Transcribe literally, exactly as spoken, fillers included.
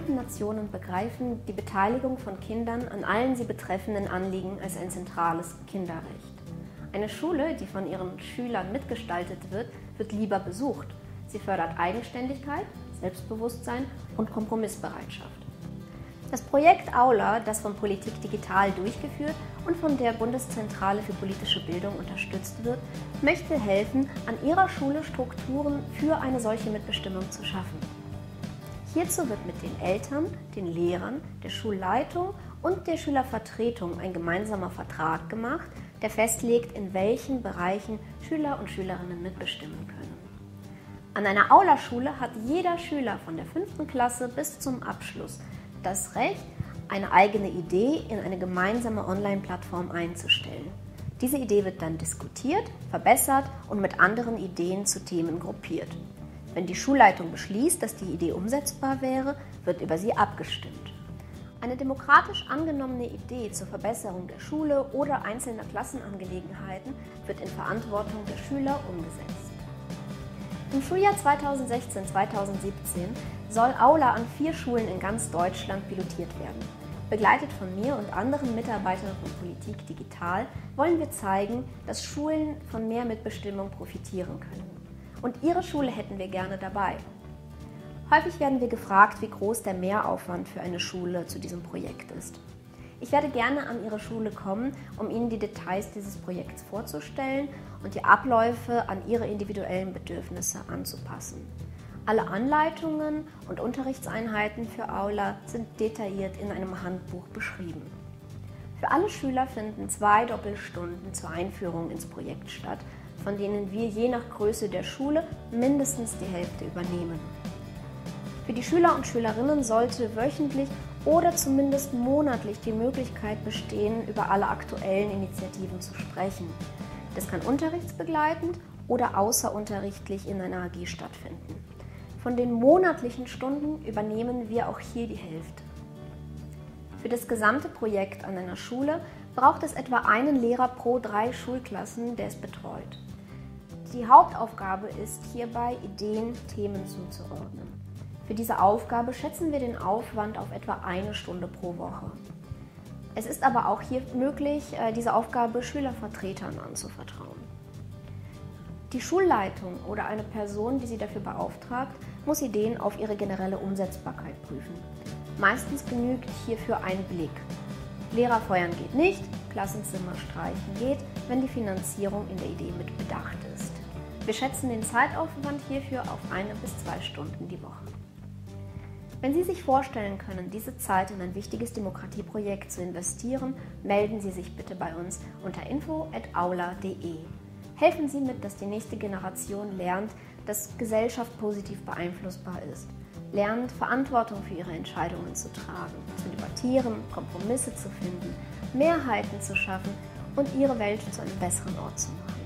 Vereinten Nationen begreifen die Beteiligung von Kindern an allen sie betreffenden Anliegen als ein zentrales Kinderrecht. Eine Schule, die von ihren Schülern mitgestaltet wird, wird lieber besucht. Sie fördert Eigenständigkeit, Selbstbewusstsein und Kompromissbereitschaft. Das Projekt Aula, das von Politik Digital durchgeführt und von der Bundeszentrale für politische Bildung unterstützt wird, möchte helfen, an ihrer Schule Strukturen für eine solche Mitbestimmung zu schaffen. Hierzu wird mit den Eltern, den Lehrern, der Schulleitung und der Schülervertretung ein gemeinsamer Vertrag gemacht, der festlegt, in welchen Bereichen Schüler und Schülerinnen mitbestimmen können. An einer Aula-Schule hat jeder Schüler von der fünften Klasse bis zum Abschluss das Recht, eine eigene Idee in eine gemeinsame Online-Plattform einzustellen. Diese Idee wird dann diskutiert, verbessert und mit anderen Ideen zu Themen gruppiert. Wenn die Schulleitung beschließt, dass die Idee umsetzbar wäre, wird über sie abgestimmt. Eine demokratisch angenommene Idee zur Verbesserung der Schule oder einzelner Klassenangelegenheiten wird in Verantwortung der Schüler umgesetzt. Im Schuljahr zweitausendsechzehn zweitausendsiebzehn soll Aula an vier Schulen in ganz Deutschland pilotiert werden. Begleitet von mir und anderen Mitarbeitern von Politik Digital wollen wir zeigen, dass Schulen von mehr Mitbestimmung profitieren können. Und Ihre Schule hätten wir gerne dabei. Häufig werden wir gefragt, wie groß der Mehraufwand für eine Schule zu diesem Projekt ist. Ich werde gerne an Ihre Schule kommen, um Ihnen die Details dieses Projekts vorzustellen und die Abläufe an Ihre individuellen Bedürfnisse anzupassen. Alle Anleitungen und Unterrichtseinheiten für Aula sind detailliert in einem Handbuch beschrieben. Für alle Schüler finden zwei Doppelstunden zur Einführung ins Projekt statt, von denen wir je nach Größe der Schule mindestens die Hälfte übernehmen. Für die Schüler und Schülerinnen sollte wöchentlich oder zumindest monatlich die Möglichkeit bestehen, über alle aktuellen Initiativen zu sprechen. Das kann unterrichtsbegleitend oder außerunterrichtlich in einer A G stattfinden. Von den monatlichen Stunden übernehmen wir auch hier die Hälfte. Für das gesamte Projekt an einer Schule braucht es etwa einen Lehrer pro drei Schulklassen, der es betreut. Die Hauptaufgabe ist hierbei, Ideen, Themen zuzuordnen. Für diese Aufgabe schätzen wir den Aufwand auf etwa eine Stunde pro Woche. Es ist aber auch hier möglich, diese Aufgabe Schülervertretern anzuvertrauen. Die Schulleitung oder eine Person, die sie dafür beauftragt, muss Ideen auf ihre generelle Umsetzbarkeit prüfen. Meistens genügt hierfür ein Blick. Lehrer feuern geht nicht, Klassenzimmer streichen geht, wenn die Finanzierung in der Idee mit bedacht ist. Wir schätzen den Zeitaufwand hierfür auf eine bis zwei Stunden die Woche. Wenn Sie sich vorstellen können, diese Zeit in ein wichtiges Demokratieprojekt zu investieren, melden Sie sich bitte bei uns unter info at aula punkt de. Helfen Sie mit, dass die nächste Generation lernt, dass Gesellschaft positiv beeinflussbar ist. Lernt, Verantwortung für ihre Entscheidungen zu tragen, zu debattieren, Kompromisse zu finden, Mehrheiten zu schaffen und ihre Welt zu einem besseren Ort zu machen.